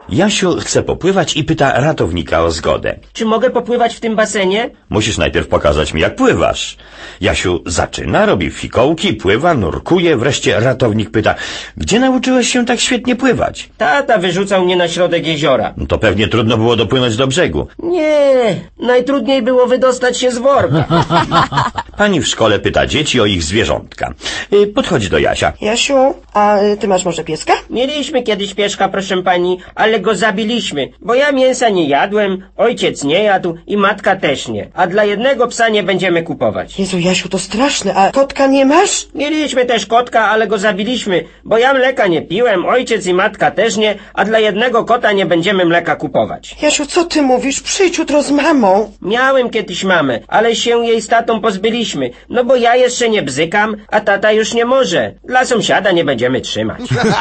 Jasiu chce popływać i pyta ratownika o zgodę. Czy mogę popływać w tym basenie? Musisz najpierw pokazać mi, jak pływasz. Jasiu zaczyna, robi fikołki, pływa, nurkuje, wreszcie ratownik pyta, gdzie nauczyłeś się tak świetnie pływać? Tata wyrzucał mnie na środek jeziora. No to pewnie trudno było dopłynąć do brzegu. Nie, najtrudniej było wydostać się z worka. Pani w szkole pyta dzieci o ich zwierzątka. Podchodzi do Jasia. Jasiu, a ty masz może pieska? Mieliśmy kiedyś pieszka, proszę pani, ale go zabiliśmy, bo ja mięsa nie jadłem, ojciec nie jadł i matka też nie. A dla jednego psa nie będziemy kupować. Jezu, Jasiu, to straszne, a kotka nie masz? Mieliśmy też kotka, ale go zabiliśmy, bo ja mleka nie piłem, ojciec i matka też nie, a dla jednego kota nie będziemy mleka kupować. Jasiu, co ty mówisz? Przyjdź jutro z mamą. Miałem kiedyś mamę, ale się jej z tatą pozbyliśmy, no bo ja jeszcze nie bzykam, a tata już nie może. Dla sąsiada nie będziemy trzymać.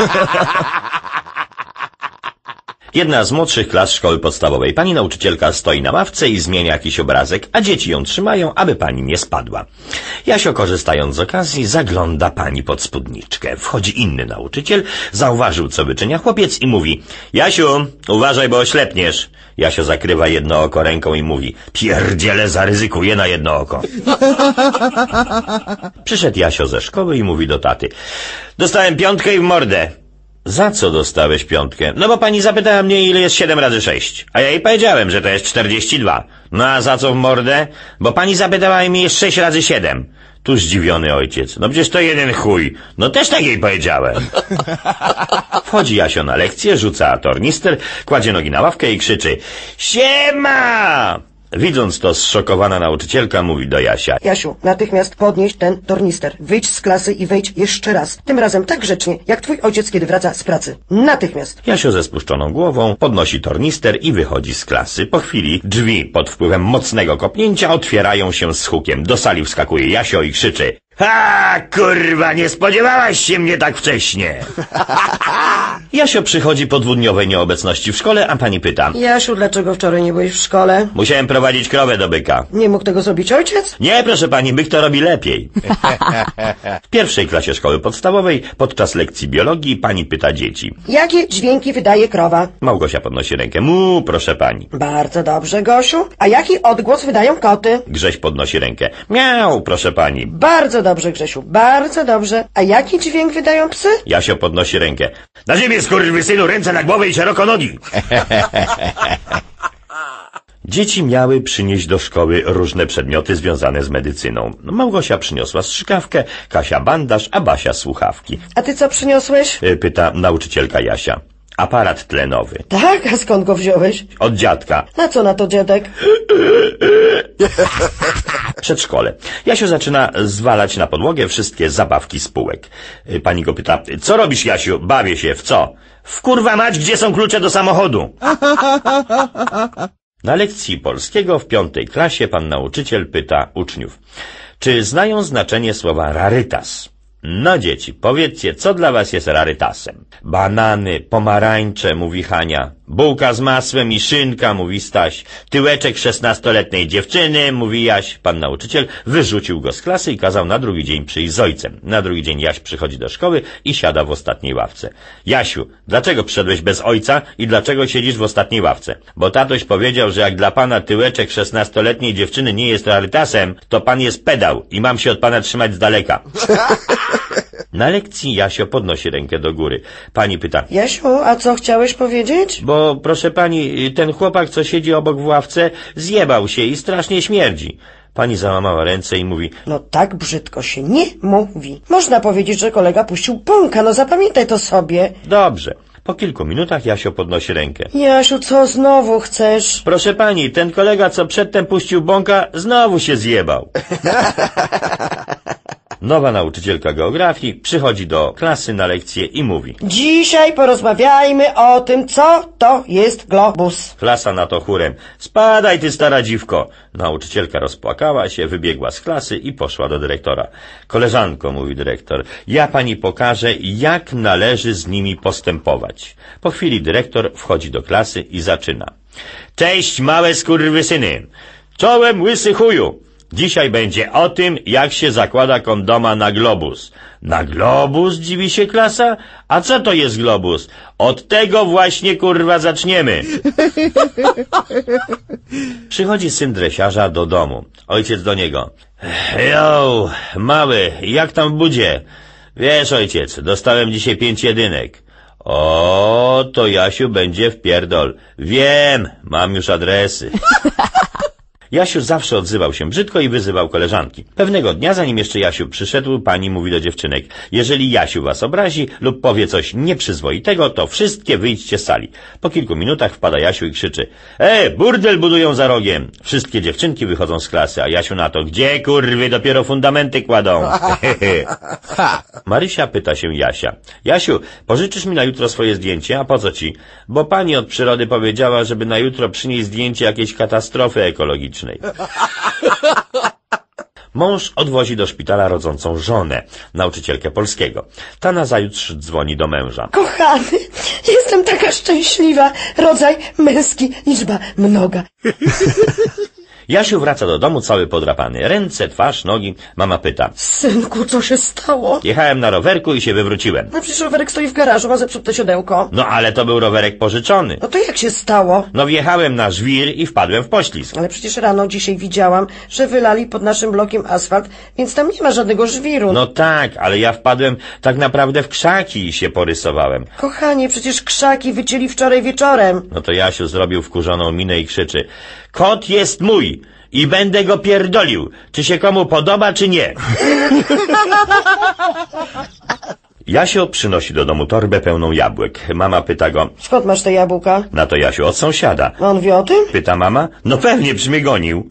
Jedna z młodszych klas szkoły podstawowej. Pani nauczycielka stoi na ławce i zmienia jakiś obrazek, a dzieci ją trzymają, aby pani nie spadła. Jasio, korzystając z okazji, zagląda pani pod spódniczkę. Wchodzi inny nauczyciel, zauważył, co wyczynia chłopiec i mówi: Jasiu, uważaj, bo oślepniesz. Jasio zakrywa jedno oko ręką i mówi: pierdziele, zaryzykuję na jedno oko. Przyszedł Jasio ze szkoły i mówi do taty: dostałem 5 i w mordę. Za co dostałeś 5? No bo pani zapytała mnie, ile jest 7 razy 6. A ja jej powiedziałem, że to jest 42. No a za co w mordę? Bo pani zapytała mnie, jest 6 razy 7. Tu zdziwiony ojciec. No przecież to jeden chuj. No też tak jej powiedziałem. Wchodzi Jasio na lekcję, rzuca tornister, kładzie nogi na ławkę i krzyczy: siema! Widząc to, zszokowana nauczycielka mówi do Jasia: Jasiu, natychmiast podnieś ten tornister. Wyjdź z klasy i wejdź jeszcze raz. Tym razem tak grzecznie, jak twój ojciec, kiedy wraca z pracy. Natychmiast. Jasio ze spuszczoną głową podnosi tornister i wychodzi z klasy. Po chwili drzwi pod wpływem mocnego kopnięcia otwierają się z hukiem. Do sali wskakuje Jasio i krzyczy: ha, kurwa, nie spodziewałaś się mnie tak wcześnie. Jasio przychodzi po 2-dniowej nieobecności w szkole, a pani pyta: Jasiu, dlaczego wczoraj nie byłeś w szkole? musiałem prowadzić krowę do byka. Nie mógł tego zrobić ojciec? Nie, proszę pani, byk to robi lepiej. W pierwszej klasie szkoły podstawowej podczas lekcji biologii pani pyta dzieci: Jakie dźwięki wydaje krowa? Małgosia podnosi rękę: mu, proszę pani. Bardzo dobrze, Gosiu. A jaki odgłos wydają koty? Grześ podnosi rękę: miau, proszę pani. Bardzo dobrze, Grzesiu, bardzo dobrze. A jaki dźwięk wydają psy? Jasio podnosi rękę: na ziemię, skurwysynu, ręce na głowę i szeroko nogi. Dzieci miały przynieść do szkoły różne przedmioty związane z medycyną. Małgosia przyniosła strzykawkę, Kasia bandaż, a Basia słuchawki. A ty co przyniosłeś? Pyta nauczycielka Jasia. Aparat tlenowy. Tak, a skąd go wziąłeś? Od dziadka. Na co na to, dziadek? Przedszkole. Jasio zaczyna zwalać na podłogę wszystkie zabawki z półek. Pani go pyta: co robisz, Jasiu? Bawię się. W co? W kurwa mać, gdzie są klucze do samochodu? Na lekcji polskiego w 5. klasie pan nauczyciel pyta uczniów: czy znają znaczenie słowa rarytas? No dzieci, powiedzcie, co dla was jest rarytasem? Banany, pomarańcze, mówi Hania. Bułka z masłem i szynka, mówi Staś. Tyłeczek 16-letniej dziewczyny, mówi Jaś. Pan nauczyciel wyrzucił go z klasy i kazał na drugi dzień przyjść z ojcem. Na drugi dzień Jaś przychodzi do szkoły i siada w ostatniej ławce. Jasiu, dlaczego przyszedłeś bez ojca i dlaczego siedzisz w ostatniej ławce? Bo tatoś powiedział, że jak dla pana tyłeczek 16-letniej dziewczyny nie jest rarytasem, to pan jest pedał i mam się od pana trzymać z daleka. Na lekcji Jasio podnosi rękę do góry. Pani pyta: Jasiu, a co chciałeś powiedzieć? bo proszę pani, ten chłopak, co siedzi obok w ławce, zjebał się i strasznie śmierdzi. Pani załamała ręce i mówi: no tak brzydko się nie mówi. Można powiedzieć, że kolega puścił bąka, no zapamiętaj to sobie. Dobrze. Po kilku minutach Jasio podnosi rękę. Jasiu, co znowu chcesz? Proszę pani, ten kolega, co przedtem puścił bąka, znowu się zjebał. Nowa nauczycielka geografii przychodzi do klasy na lekcję i mówi: dzisiaj porozmawiajmy o tym, co to jest globus. Klasa na to chórem: spadaj ty, stara dziwko. Nauczycielka rozpłakała się, wybiegła z klasy i poszła do dyrektora. Koleżanko, mówi dyrektor, ja pani pokażę, jak należy z nimi postępować. Po chwili dyrektor wchodzi do klasy i zaczyna: cześć, małe skurwysyny. Czołem, łysy chuju. Dzisiaj będzie o tym, jak się zakłada kondoma na globus. Na globus, dziwi się klasa? A co to jest globus? Od tego właśnie, kurwa, zaczniemy. Przychodzi syn dresiarza do domu. Ojciec do niego. Jo, mały, jak tam w budzie? Wiesz, ojciec, dostałem dzisiaj 5 jedynek. O, to Jasiu będzie w pierdol. Wiem, mam już adresy. Jasiu zawsze odzywał się brzydko i wyzywał koleżanki. Pewnego dnia, zanim jeszcze Jasiu przyszedł, pani mówi do dziewczynek: jeżeli Jasiu was obrazi lub powie coś nieprzyzwoitego, to wszystkie wyjdźcie z sali. Po kilku minutach wpada Jasiu i krzyczy: burdel budują za rogiem. Wszystkie dziewczynki wychodzą z klasy, a Jasiu na to: gdzie, kurwy, dopiero fundamenty kładą. Marysia pyta się Jasia: Jasiu, pożyczysz mi na jutro swoje zdjęcie? A po co ci? Bo pani od przyrody powiedziała, żeby na jutro przynieść zdjęcie jakiejś katastrofy ekologicznej. Mąż odwozi do szpitala rodzącą żonę, nauczycielkę polskiego. Ta nazajutrz dzwoni do męża. Kochany, jestem taka szczęśliwa. Rodzaj męski, liczba mnoga. Jasiu wraca do domu cały podrapany. Ręce, twarz, nogi. Mama pyta: Synku, co się stało? jechałem na rowerku i się wywróciłem. No przecież rowerek stoi w garażu, ma zepsute siodełko. No ale to był rowerek pożyczony. No to jak się stało? No wjechałem na żwir i wpadłem w poślizg. Ale przecież rano dzisiaj widziałam, że wylali pod naszym blokiem asfalt, więc tam nie ma żadnego żwiru. No tak, ale ja wpadłem tak naprawdę w krzaki i się porysowałem. Kochanie, przecież krzaki wycięli wczoraj wieczorem. No to Jasiu zrobił wkurzoną minę i krzyczy: kot jest mój i będę go pierdolił, czy się komu podoba, czy nie. Jasio przynosi do domu torbę pełną jabłek. Mama pyta go: Skąd masz te jabłka? na to Jasiu: od sąsiada. A on wie o tym? Pyta mama: no pewnie, przy mnie gonił.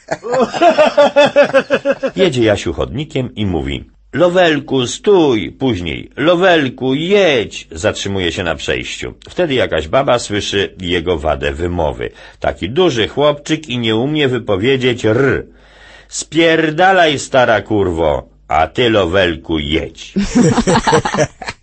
Jedzie Jasiu chodnikiem i mówi: Lowelku, stój! Później: Lowelku, jedź! Zatrzymuje się na przejściu. Wtedy jakaś baba słyszy jego wadę wymowy. Taki duży chłopczyk i nie umie wypowiedzieć r. Spierdalaj, stara kurwo, a ty, Lowelku, jedź.